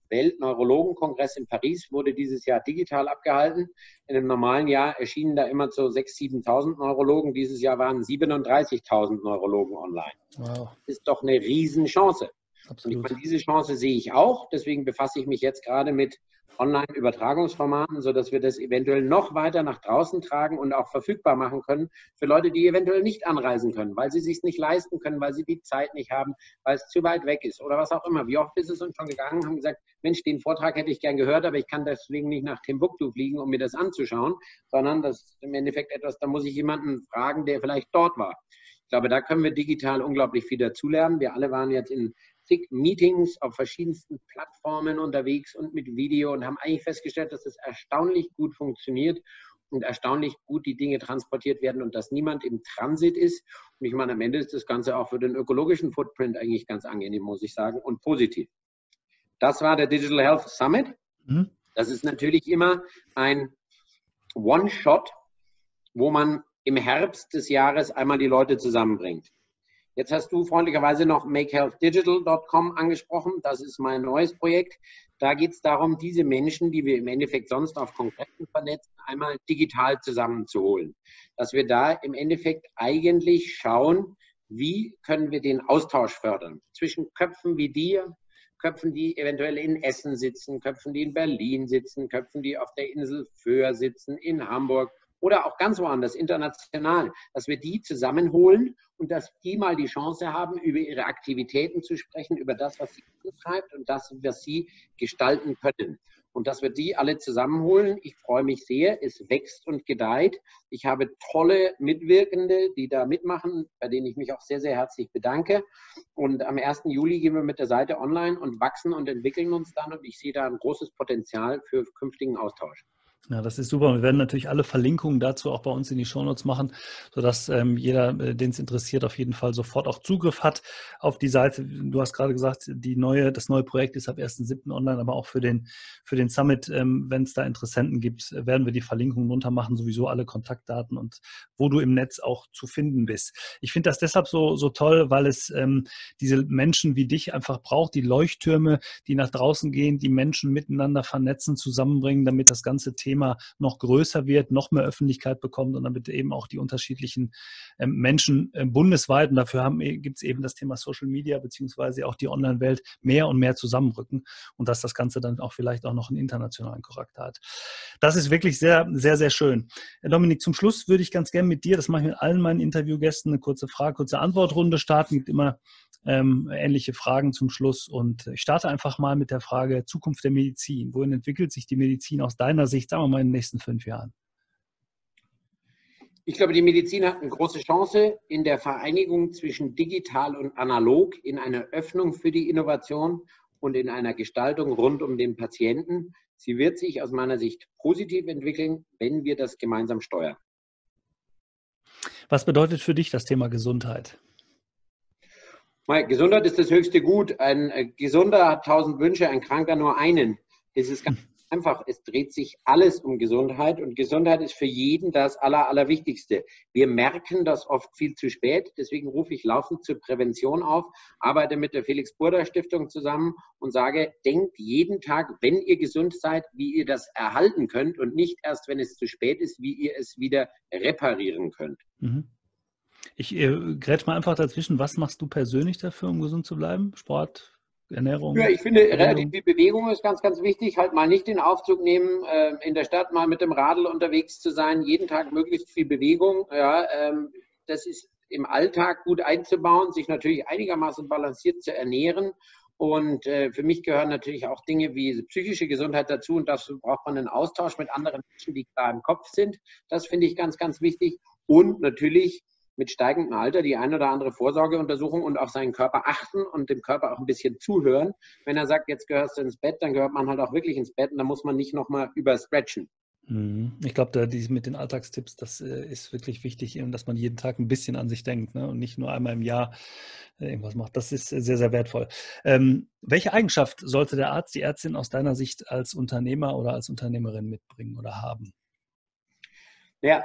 Weltneurologenkongress in Paris wurde dieses Jahr digital abgehalten. In einem normalen Jahr erschienen da immer so 6.000, 7.000 Neurologen. Dieses Jahr waren 37.000 Neurologen online. Wow. Das ist doch eine Riesenchance. Absolut. Und ich meine, diese Chance sehe ich auch. Deswegen befasse ich mich jetzt gerade mit Online-Übertragungsformaten, sodass wir das eventuell noch weiter nach draußen tragen und auch verfügbar machen können für Leute, die eventuell nicht anreisen können, weil sie es sich nicht leisten können, weil sie die Zeit nicht haben, weil es zu weit weg ist oder was auch immer. Wie oft ist es uns schon gegangen, haben gesagt, Mensch, den Vortrag hätte ich gern gehört, aber ich kann deswegen nicht nach Timbuktu fliegen, um mir das anzuschauen, sondern das ist im Endeffekt etwas, da muss ich jemanden fragen, der vielleicht dort war. Ich glaube, da können wir digital unglaublich viel dazulernen. Wir alle waren jetzt in zig Meetings auf verschiedensten Plattformen unterwegs und mit Video und haben eigentlich festgestellt, dass es erstaunlich gut funktioniert und erstaunlich gut die Dinge transportiert werden und dass niemand im Transit ist. Und ich meine, am Ende ist das Ganze auch für den ökologischen Footprint eigentlich ganz angenehm, muss ich sagen, und positiv. Das war der Digital Health Summit. Das ist natürlich immer ein One-Shot, wo man im Herbst des Jahres einmal die Leute zusammenbringt. Jetzt hast du freundlicherweise noch makehealthdigital.com angesprochen. Das ist mein neues Projekt. Da geht es darum, diese Menschen, die wir im Endeffekt sonst auf Kongressen vernetzen, einmal digital zusammenzuholen. Dass wir da im Endeffekt eigentlich schauen, wie können wir den Austausch fördern zwischen Köpfen wie dir, Köpfen, die eventuell in Essen sitzen, Köpfen, die in Berlin sitzen, Köpfen, die auf der Insel Föhr sitzen, in Hamburg oder auch ganz woanders, international, dass wir die zusammenholen und dass die mal die Chance haben, über ihre Aktivitäten zu sprechen, über das, was sie antreibt und das, was sie gestalten können. Und dass wir die alle zusammenholen. Ich freue mich sehr, es wächst und gedeiht. Ich habe tolle Mitwirkende, die da mitmachen, bei denen ich mich auch sehr, sehr herzlich bedanke. Und am 1. Juli gehen wir mit der Seite online und wachsen und entwickeln uns dann. Und ich sehe da ein großes Potenzial für künftigen Austausch. Ja, das ist super. Wir werden natürlich alle Verlinkungen dazu auch bei uns in die Shownotes machen, sodass jeder, den es interessiert, auf jeden Fall sofort auch Zugriff hat auf die Seite. Du hast gerade gesagt, das neue Projekt ist ab 1.7. online, aber auch für den Summit, wenn es da Interessenten gibt, werden wir die Verlinkungen runter machen, sowieso alle Kontaktdaten und wo du im Netz auch zu finden bist. Ich finde das deshalb so toll, weil es diese Menschen wie dich einfach braucht, die Leuchttürme, die nach draußen gehen, die Menschen miteinander vernetzen, zusammenbringen, damit das ganze Thema noch größer wird, noch mehr Öffentlichkeit bekommt und damit eben auch die unterschiedlichen Menschen bundesweit, und dafür gibt es eben das Thema Social Media beziehungsweise auch die Online-Welt mehr und mehr zusammenrücken und dass das Ganze dann auch vielleicht auch noch einen internationalen Charakter hat. Das ist wirklich sehr, sehr, sehr schön. Dominik, zum Schluss würde ich ganz gerne mit dir, das mache ich mit allen meinen Interviewgästen, eine kurze Frage, kurze Antwortrunde starten. Es gibt immer ähnliche Fragen zum Schluss und ich starte einfach mal mit der Frage Zukunft der Medizin. Wohin entwickelt sich die Medizin aus deiner Sicht, sagen wir mal, in den nächsten 5 Jahren? Ich glaube, die Medizin hat eine große Chance in der Vereinigung zwischen digital und analog, in einer Öffnung für die Innovation und in einer Gestaltung rund um den Patienten. Sie wird sich aus meiner Sicht positiv entwickeln, wenn wir das gemeinsam steuern. Was bedeutet für dich das Thema Gesundheit? Gesundheit ist das höchste Gut. Ein Gesunder hat 1000 Wünsche, ein Kranker nur einen. Es ist ganz einfach. Es dreht sich alles um Gesundheit und Gesundheit ist für jeden das Allerwichtigste. Wir merken das oft viel zu spät. Deswegen rufe ich laufend zur Prävention auf, arbeite mit der Felix-Burda-Stiftung zusammen und sage, denkt jeden Tag, wenn ihr gesund seid, wie ihr das erhalten könnt und nicht erst, wenn es zu spät ist, wie ihr es wieder reparieren könnt. Ich grätsch mal einfach dazwischen. Was machst du persönlich dafür, um gesund zu bleiben? Sport, Ernährung? Ja, ich finde, relativ viel Bewegung ist ganz, ganz wichtig. Halt mal nicht den Aufzug nehmen, in der Stadt mal mit dem Radl unterwegs zu sein, jeden Tag möglichst viel Bewegung. Ja, das ist im Alltag gut einzubauen, sich natürlich einigermaßen balanciert zu ernähren. Und für mich gehören natürlich auch Dinge wie psychische Gesundheit dazu. Und dafür braucht man einen Austausch mit anderen Menschen, die klar im Kopf sind. Das finde ich ganz, ganz wichtig. Und natürlich mit steigendem Alter die ein oder andere Vorsorgeuntersuchung und auf seinen Körper achten und dem Körper auch ein bisschen zuhören. Wenn er sagt, jetzt gehörst du ins Bett, dann gehört man halt auch wirklich ins Bett und dann muss man nicht nochmal überstretchen. Ich glaube, mit den Alltagstipps, das ist wirklich wichtig, dass man jeden Tag ein bisschen an sich denkt, ne? Und nicht nur einmal im Jahr irgendwas macht. Das ist sehr, sehr wertvoll. Welche Eigenschaft sollte der Arzt, die Ärztin aus deiner Sicht als Unternehmer oder als Unternehmerin mitbringen oder haben? Ja,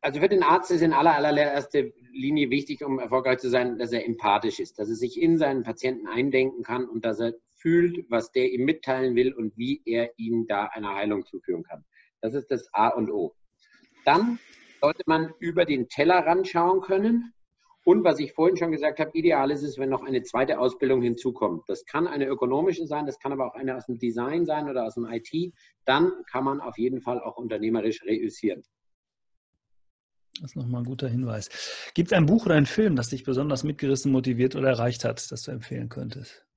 Also für den Arzt ist in allererster Linie wichtig, um erfolgreich zu sein, dass er empathisch ist, dass er sich in seinen Patienten eindenken kann und dass er fühlt, was der ihm mitteilen will und wie er ihm da eine Heilung zuführen kann. Das ist das A und O. Dann sollte man über den Tellerrand schauen können. Und was ich vorhin schon gesagt habe, ideal ist es, wenn noch eine zweite Ausbildung hinzukommt. Das kann eine ökonomische sein, das kann aber auch eine aus dem Design sein oder aus dem IT. Dann kann man auf jeden Fall auch unternehmerisch reüssieren. Das ist nochmal ein guter Hinweis. Gibt es ein Buch oder einen Film, das dich besonders mitgerissen, motiviert oder erreicht hat, das du empfehlen könntest?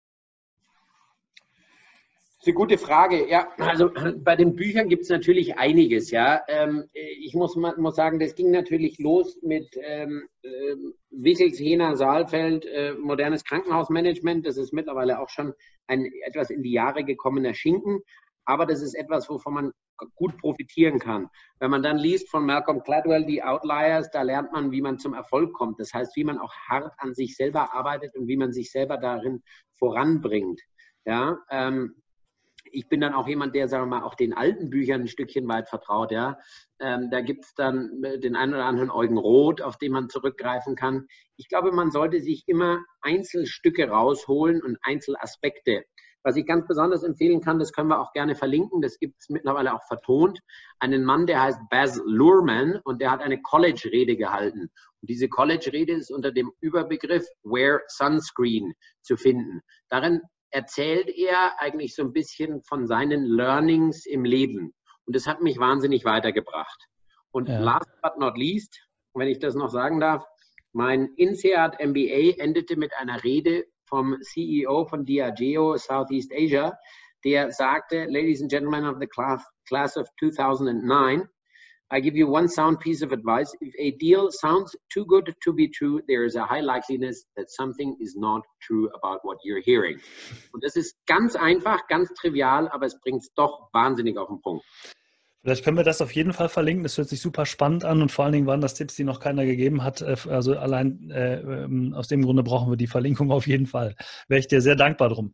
Das ist eine gute Frage. Ja, also bei den Büchern gibt es natürlich einiges. Ja, ich muss sagen, das ging natürlich los mit Wichels, Hehner, Saalfeld, modernes Krankenhausmanagement. Das ist mittlerweile auch schon ein etwas in die Jahre gekommener Schinken. Aber das ist etwas, wovon man gut profitieren kann. Wenn man dann liest von Malcolm Gladwell, die Outliers, da lernt man, wie man zum Erfolg kommt. Das heißt, wie man auch hart an sich selber arbeitet und wie man sich selber darin voranbringt. Ja, ich bin dann auch jemand, der, sagen wir mal, auch den alten Büchern ein Stückchen weit vertraut. Ja. Da gibt es dann den einen oder anderen Eugen Roth, auf den man zurückgreifen kann. Ich glaube, man sollte sich immer Einzelstücke rausholen und Einzelaspekte. Was ich ganz besonders empfehlen kann, das können wir auch gerne verlinken, das gibt es mittlerweile auch vertont, einen Mann, der heißt Baz Luhrmann und der hat eine College-Rede gehalten. Und diese College-Rede ist unter dem Überbegriff Wear Sunscreen zu finden. Darin erzählt er eigentlich so ein bisschen von seinen Learnings im Leben. Und das hat mich wahnsinnig weitergebracht. Und last but not least, wenn ich das noch sagen darf, mein INSEAD MBA endete mit einer Rede vom CEO von Diageo Southeast Asia, der sagte, Ladies and Gentlemen of the class of 2009, I give you one sound piece of advice. If a deal sounds too good to be true, there is a high likeliness that something is not true about what you're hearing. Und das ist ganz einfach, ganz trivial, aber es bringt es doch wahnsinnig auf den Punkt. Vielleicht können wir das auf jeden Fall verlinken. Das hört sich super spannend an und vor allen Dingen waren das Tipps, die noch keiner gegeben hat. Also allein aus dem Grunde brauchen wir die Verlinkung auf jeden Fall. Wäre ich dir sehr dankbar drum.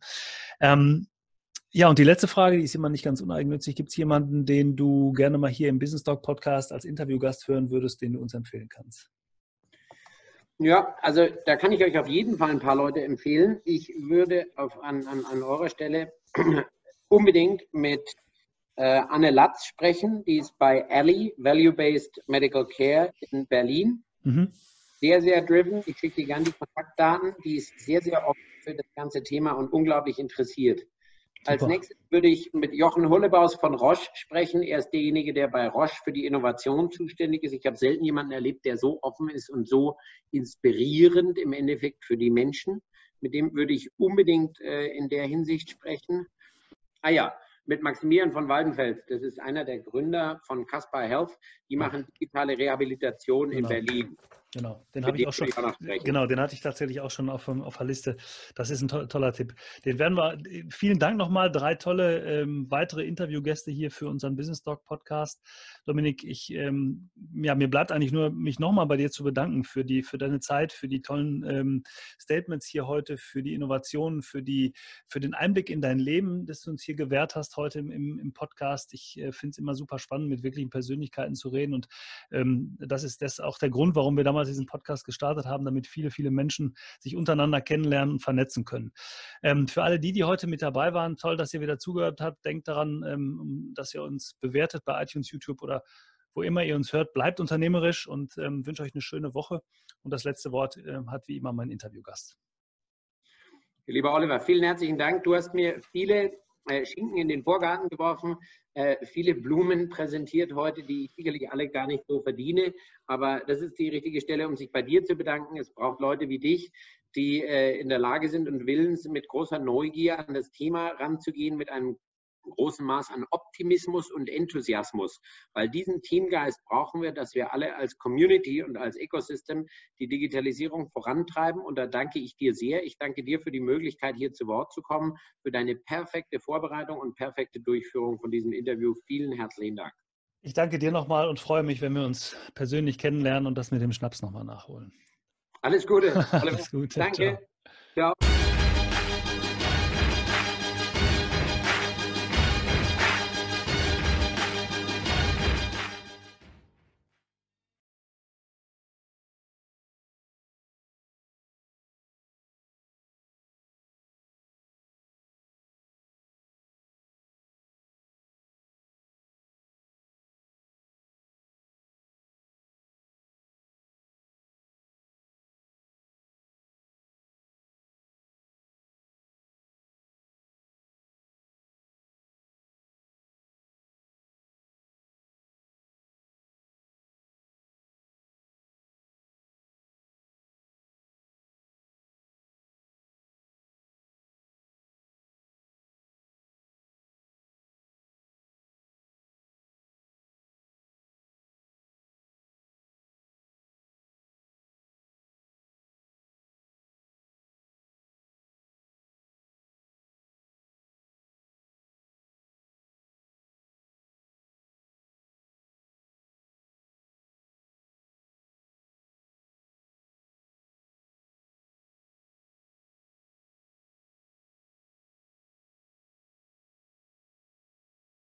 Ja, und die letzte Frage, die ist immer nicht ganz uneigennützig. Gibt es jemanden, den du gerne mal hier im Business Talk Podcast als Interviewgast hören würdest, den du uns empfehlen kannst? Ja, also da kann ich euch auf jeden Fall ein paar Leute empfehlen. Ich würde an eurer Stelle unbedingt mit Anne Latz sprechen, die ist bei ALI, Value-Based Medical Care in Berlin. Sehr, sehr driven. Ich schicke dir gerne die Kontaktdaten. Die ist sehr, sehr offen für das ganze Thema und unglaublich interessiert. Super. Als nächstes würde ich mit Jochen Hullebaus von Roche sprechen. Er ist derjenige, der bei Roche für die Innovation zuständig ist. Ich habe selten jemanden erlebt, der so offen ist und so inspirierend im Endeffekt für die Menschen. Mit dem würde ich unbedingt in der Hinsicht sprechen. Mit Maximilian von Waldenfels, das ist einer der Gründer von Caspar Health. Die machen digitale Rehabilitation in Berlin. Genau, den habe ich auch schon. Genau, den hatte ich tatsächlich auch schon auf der Liste. Das ist ein toller Tipp. Den werden wir. Vielen Dank nochmal. 3 tolle weitere Interviewgäste hier für unseren Business Talk Podcast. Dominik, mir bleibt eigentlich nur, mich nochmal bei dir zu bedanken für deine Zeit, für die tollen Statements hier heute, für die Innovationen, für den Einblick in dein Leben, das du uns hier gewährt hast heute im Podcast. Ich finde es immer super spannend, mit wirklichen Persönlichkeiten zu reden. Und das ist auch der Grund, warum wir damals diesen Podcast gestartet haben, damit viele, viele Menschen sich untereinander kennenlernen und vernetzen können. Für alle die heute mit dabei waren, toll, dass ihr wieder zugehört habt. Denkt daran, dass ihr uns bewertet bei iTunes, YouTube oder wo immer ihr uns hört. Bleibt unternehmerisch und wünsche euch eine schöne Woche. Und das letzte Wort hat wie immer mein Interviewgast. Lieber Oliver, vielen herzlichen Dank. Du hast mir viele Schinken in den Vorgarten geworfen, viele Blumen präsentiert heute, die ich sicherlich alle gar nicht so verdiene. Aber das ist die richtige Stelle, um sich bei dir zu bedanken. Es braucht Leute wie dich, die in der Lage sind und willens, mit großer Neugier an das Thema ranzugehen, mit einem großen Maß an Optimismus und Enthusiasmus. Weil diesen Teamgeist brauchen wir, dass wir alle als Community und als Ecosystem die Digitalisierung vorantreiben. Und da danke ich dir sehr. Ich danke dir für die Möglichkeit, hier zu Wort zu kommen, für deine perfekte Vorbereitung und perfekte Durchführung von diesem Interview. Vielen herzlichen Dank. Ich danke dir nochmal und freue mich, wenn wir uns persönlich kennenlernen und das mit dem Schnaps nochmal nachholen. Alles Gute. Alles Gute. Danke. Ciao.